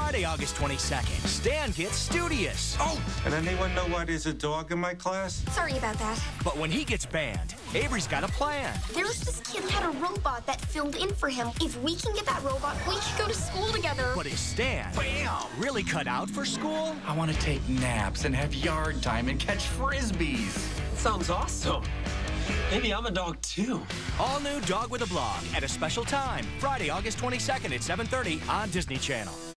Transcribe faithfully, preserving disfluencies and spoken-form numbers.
Friday, August twenty-second, Stan gets studious. Oh! And anyone know why there's a dog in my class? Sorry about that. But when he gets banned, Avery's got a plan. There's this kid who had a robot that filled in for him. If we can get that robot, we can go to school together. But is Stan Bam. really cut out for school? I want to take naps and have yard time and catch frisbees. Sounds awesome. Maybe I'm a dog, too. All new Dog with a Blog at a special time, Friday, August twenty-second at seven thirty on Disney Channel.